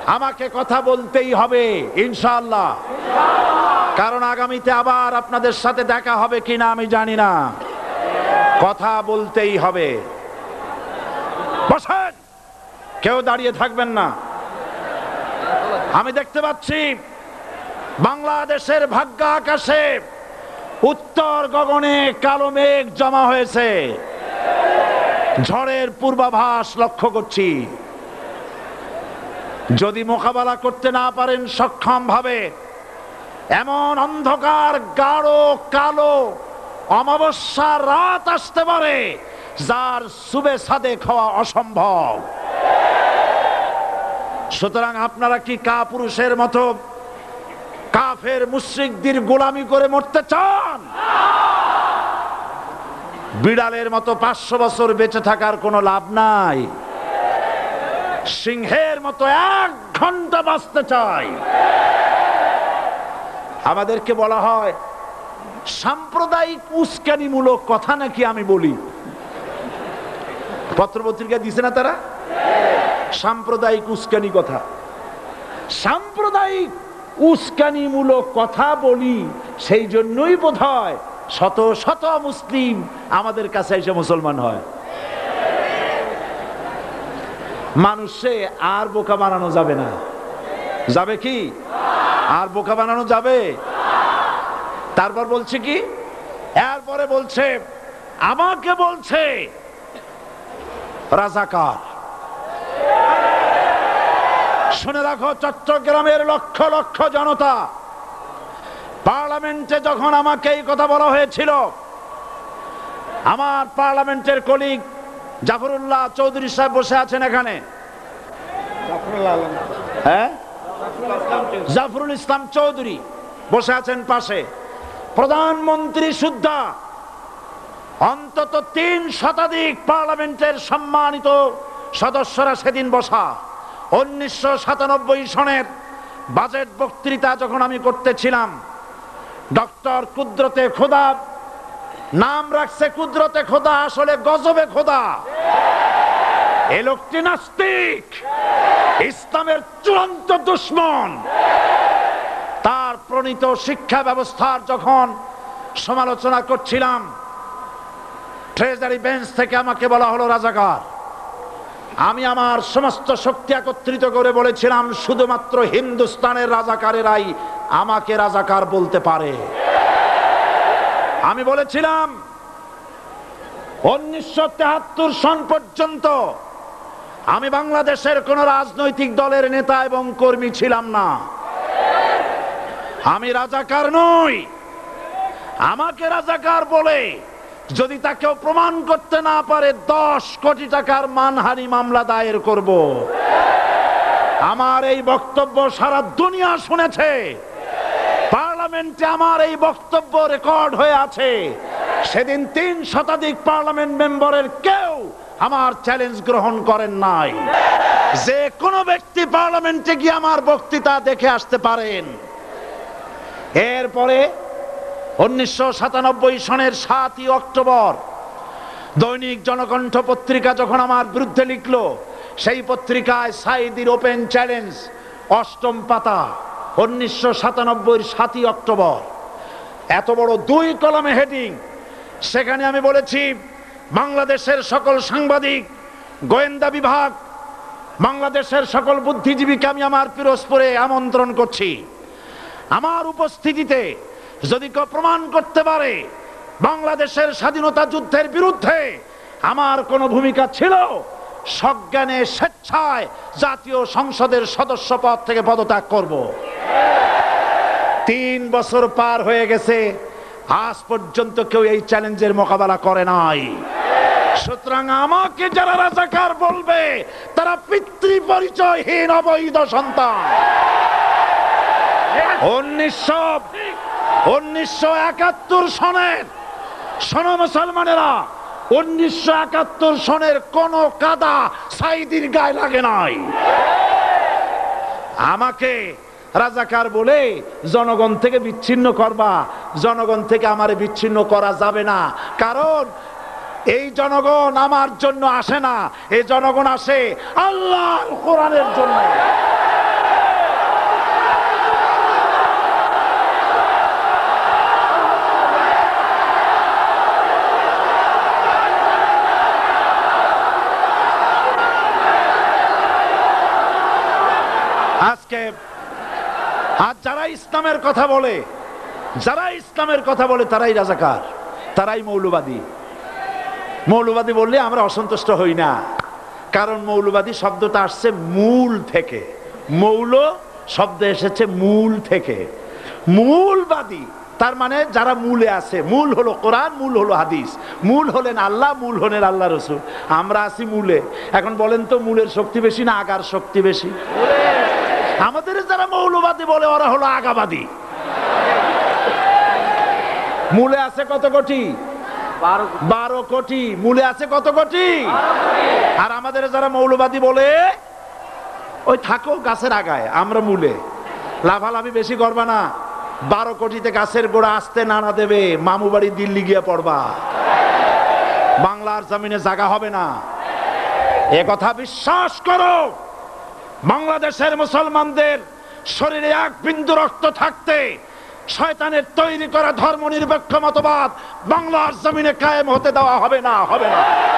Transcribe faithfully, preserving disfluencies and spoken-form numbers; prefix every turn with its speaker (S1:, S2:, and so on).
S1: আমাকে কথা বলতেই হবে ইনশাআল্লাহ, কারণ আগামীতে আবার আপনাদের সাথে দেখা হবে কিনা আমি জানি না। কথা বলতেই হবে। বসেন, কেউ দাঁড়িয়ে থাকবেন না। আমি দেখতে পাচ্ছি বাংলাদেশের ভাগ্য আকাশে উত্তর গগনে কালো মেঘ জমা হয়েছে, ঝড়ের পূর্বাভাস লক্ষ্য করছি। যদি মোকাবেলা করতে না পারেন সক্ষম ভাবে, এমন অন্ধকার গাঢ় কালো অমাবস্যার রাত আসতে পারে যার সুবে সাদেক হওয়া অসম্ভব। সুতরাং আপনারা কি কাপুরুষের মতো কাফের মুশরিকদের গোলামি করে মরতে চান? বিড়ালের মতো পাঁচশো বছর বেঁচে থাকার কোনো লাভ নাই। সিংহের মতো এক ঘন্টা বাঁচতে চাই। আমাদেরকে বলা হয় সাম্প্রদায়িক উস্কানিমূলক কথা নাকি আমি বলি। পত্রপত্রিকা দিছে না তারা? সাম্প্রদায়িক উস্কানি কথা, সাম্প্রদায়িক উস্কানিমূলক কথা বলি। সেই জন্যই বোধহয় শত শত মুসলিম আমাদের কাছে এসে মুসলমান হয়। মানুষে আর বোকা বানানো যাবে না। যাবে কি? আর বোকা বানানো যাবে? তারপর বলছে কি, এরপরে বলছে আমাকে বলছে রাজাকার। শুনে রাখো চট্টগ্রামের লক্ষ লক্ষ জনতা, পার্লামেন্টে যখন আমাকে এই কথা বলা হয়েছিল, আমার পার্লামেন্টের কলিগ জাফরুল্লাহ চৌধুরী সাহেব বসে আছেন এখানে, হ্যাঁ জাফরুল ইসলাম চৌধুরী বসে আছেন পাশে, প্রধানমন্ত্রী সুদ্ধা, অন্তত তিন শতাধিক পার্লামেন্টের সম্মানিত সদস্যরা সেদিন বসা। উনিশশো সাতানব্বই সনের বাজেট বক্তৃতা যখন আমি করতেছিলাম, ডক্টর কুদরতে খোদা, নাম রাখছে কুদরতে খোদা, আসলে গজবে খোদা। এ লোকটি নাস্তিক, ইসলামের চূড়ান্ত দুশমন। তার প্রণীত শিক্ষা ব্যবস্থার যখন সমালোচনা করছিলাম, ট্রেজারি বেঞ্চ থেকে আমাকে বলা হলো রাজাকার। আমি আমার সমস্ত শক্তি একত্রিত করে বলেছিলাম শুধুমাত্র হিন্দুস্তানের রাজাকারেরাই আমাকে রাজাকার বলতে পারে। আমি বলেছিলাম উনিশশো তেহাত্তর সন পর্যন্ত আমি বাংলাদেশের কোন রাজনৈতিক দলের নেতা এবং কর্মী ছিলাম না। আমি রাজাকার নই। আমাকে রাজাকার বলে যদি তাকেও প্রমাণ করতে না পারে, দশ কোটি টাকার মানহানি মামলা দায়ের করব। আমার এই বক্তব্য সারা দুনিয়া শুনেছে। পার্লামেন্টে আমার এই বক্তব্য রেকর্ড হয়ে আছে। সেদিন তিন শতাধিক পার্লামেন্ট মেম্বারের কেউ আমার চ্যালেঞ্জ গ্রহণ করেন নাই। যে কোনো ব্যক্তি পার্লামেন্টে গিয়ে আমার বক্তৃতা দেখে আসতে পারেন। এরপরে উনিশশো সাতানব্বই সনের সাতই অক্টোবর দৈনিক জনকণ্ঠ পত্রিকা যখন আমার বিরুদ্ধে লিখলো, সেই পত্রিকায় সাইদির ওপেন চ্যালেঞ্জ অষ্টম পাতা, উনিশশো সাতানব্বই সাতই অক্টোবর, এত বড় দুই কলমে হেডিং। সেখানে আমি বলেছি বাংলাদেশের সকল সাংবাদিক, গোয়েন্দা বিভাগ, বাংলাদেশের সকল বুদ্ধিজীবীকে আমি আমার পিরোজপুরে আমন্ত্রণ করছি। আমার উপস্থিতিতে যদি কেউ প্রমাণ করতে পারে বাংলাদেশের স্বাধীনতা যুদ্ধের বিরুদ্ধে আমার কোনো ভূমিকা ছিল, সজ্ঞানে স্বেচ্ছায় জাতীয় সংসদের সদস্য পদ থেকে পদত্যাগ করব। তিন বছর পার হয়ে গেছে, আজ পর্যন্ত কেউ এই চ্যালেঞ্জের মোকাবেলা করে নাই। সুতরাং আমাকে যারা রাজাকার বলবে তারা পিতৃ পরিচয়হীন অবৈধ সন্তান। উনিশশো উনিশশো একাত্তর সনের, শোনো মুসলমানেরা, উনিশশো একাত্তর সনের কোন কাদা সাইদির গায়ে লাগে নাই। আমাকে রাজাকার বলে জনগণ থেকে বিচ্ছিন্ন করবা, জনগণ থেকে আমারে বিচ্ছিন্ন করা যাবে না। কারণ এই জনগণ আমার জন্য আসে না, এই জনগণ আসে আল্লাহর কোরআনের জন্য। আজকে আর যারা ইসলামের কথা বলে, যারা ইসলামের কথা বলে তারাই রাজাকার, তারাই মৌলবাদী। মৌলবাদী বললে আমরা অসন্তুষ্ট হই না, কারণ মৌলবাদী শব্দটা আসছে মূল থেকে। মৌল শব্দ এসেছে মূল থেকে। মূলবাদী তার মানে যারা মূলে আছে। মূল হলো কোরআন, মূল হলো হাদিস, মূল হলেন আল্লাহ, মূল হলেন আল্লাহ রসুল। আমরা আছি মূলে। এখন বলেন তো মূলের শক্তি বেশি না আগার শক্তি বেশি? আমাদের যারা মৌলবাদী বলে ওরা হলো আগাবাদী। মূলে আছে কত কোটি? বারো কোটি। মূলে আছে কত কোটি? আর আমাদের যারা মৌলবাদী বলে ওই থাকো গাছের আগায়, আমরা মূলে। লাভালাভি বেশি করবা না, বারো কোটিতে গাছের গোড়া আসতে নানা দেবে, মামু বাড়ি দিল্লি গিয়ে পড়বা, বাংলার জমিনে জায়গা হবে না। এ কথা বিশ্বাস করো। বাংলাদেশের মুসলমানদের শরীরে এক বিন্দু রক্ত থাকতে শয়তানের তৈরি করা ধর্ম নিরপেক্ষ মতবাদ বাংলার জমিনে কায়েম হতে দেওয়া হবে না, হবে না।